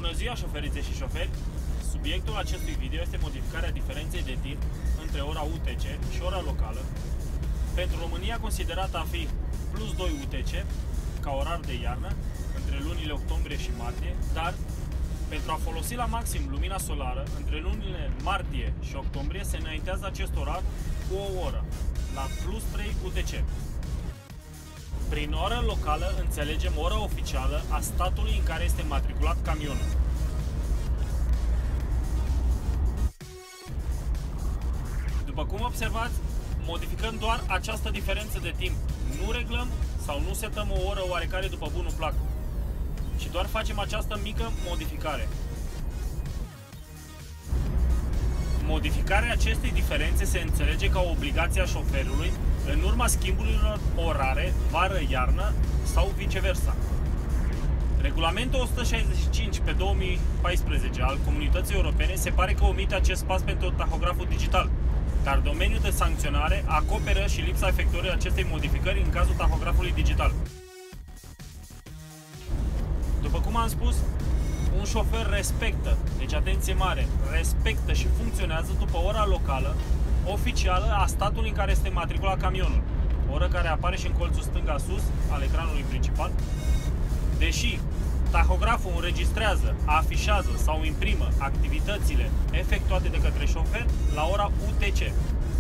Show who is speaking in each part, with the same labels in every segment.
Speaker 1: Bună ziua, șoferițe și șoferi! Subiectul acestui video este modificarea diferenței de timp între ora UTC și ora locală, pentru România considerată a fi plus 2 UTC ca orar de iarnă între lunile octombrie și martie, dar pentru a folosi la maxim lumina solară între lunile martie și octombrie se înaintează acest orar cu o oră, la plus 3 UTC. Prin oră locală înțelegem ora oficială a statului în care este matriculat camionul. După cum observați, modificăm doar această diferență de timp. Nu reglăm sau nu setăm o oră oarecare după bunul plac, ci doar facem această mică modificare. Modificarea acestei diferențe se înțelege ca o obligație a șoferului în urma schimburilor orare vară-iarnă sau viceversa. Regulamentul 165 pe 2014 al Comunității Europene se pare că omite acest pas pentru tahograful digital, dar domeniul de sancționare acoperă și lipsa efectuării acestei modificări în cazul tahografului digital. După cum am spus, un șofer respectă, deci atenție mare, respectă și funcționează după ora locală oficială a statului în care este matriculat camionul, oră care apare și în colțul stânga sus al ecranului principal. Deși tahograful înregistrează, afișează sau imprimă activitățile efectuate de către șofer la ora UTC.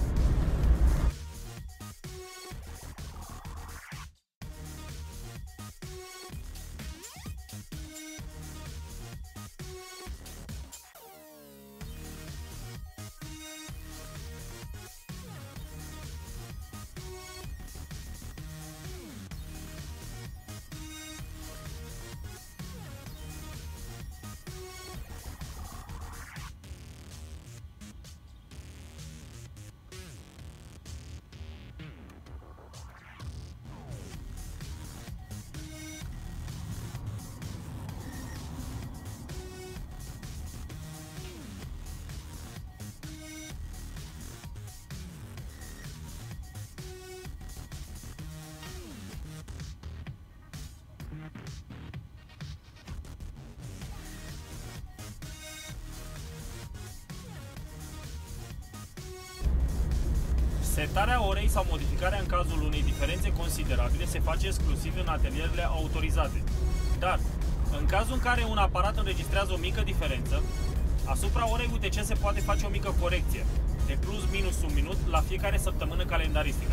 Speaker 1: Setarea orei sau modificarea în cazul unei diferențe considerabile se face exclusiv în atelierele autorizate. Dar, în cazul în care un aparat înregistrează o mică diferență, asupra orei UTC se poate face o mică corecție, de plus minus un minut la fiecare săptămână calendaristică.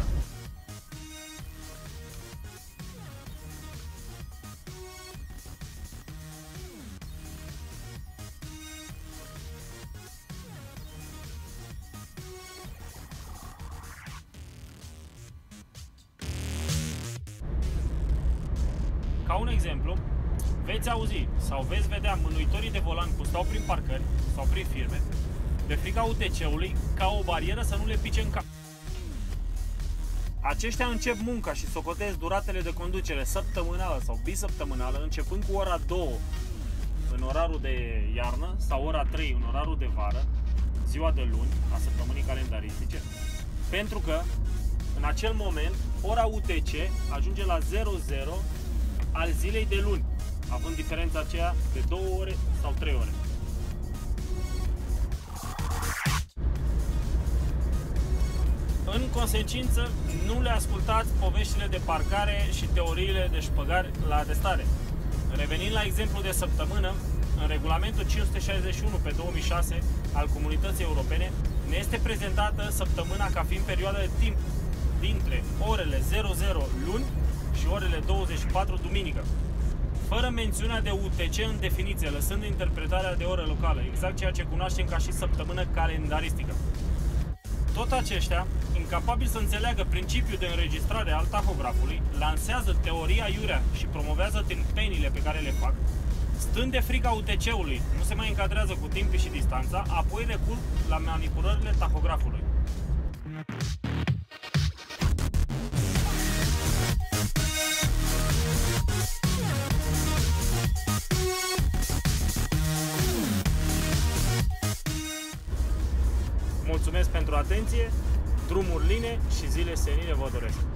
Speaker 1: Ca un exemplu, veți auzi sau veți vedea mânuitorii de volan cum stau prin parcări sau prin firme, de frica UTC-ului, ca o barieră să nu le pice în cap. Aceștia încep munca și socotesc duratele de conducere săptămânală sau bisăptămânală, începând cu ora 2 în orarul de iarnă sau ora 3 în orarul de vară, ziua de luni, a săptămânii calendaristice, pentru că în acel moment ora UTC ajunge la 00 al zilei de luni, având diferența aceea de 2 ore sau 3 ore. În consecință, nu le ascultați poveștile de parcare și teoriile de șpăgari la atestare. Revenind la exemplu de săptămână, în regulamentul 561 pe 2006 al Comunității Europene ne este prezentată săptămâna ca fiind perioada de timp dintre orele 00 luni și orele 24 duminică, fără mențiunea de UTC în definiție, lăsând interpretarea de oră locală, exact ceea ce cunoaștem ca și săptămână calendaristică. Tot aceștia, incapabili să înțeleagă principiul de înregistrare al tahografului, lansează teoria iurea și promovează tâmpenile pe care le fac, stând de frica UTC-ului, nu se mai încadrează cu timpii și distanța, apoi recurg la manipulările tahografului. Mulțumesc pentru atenție, drumuri line și zile senine vă doresc!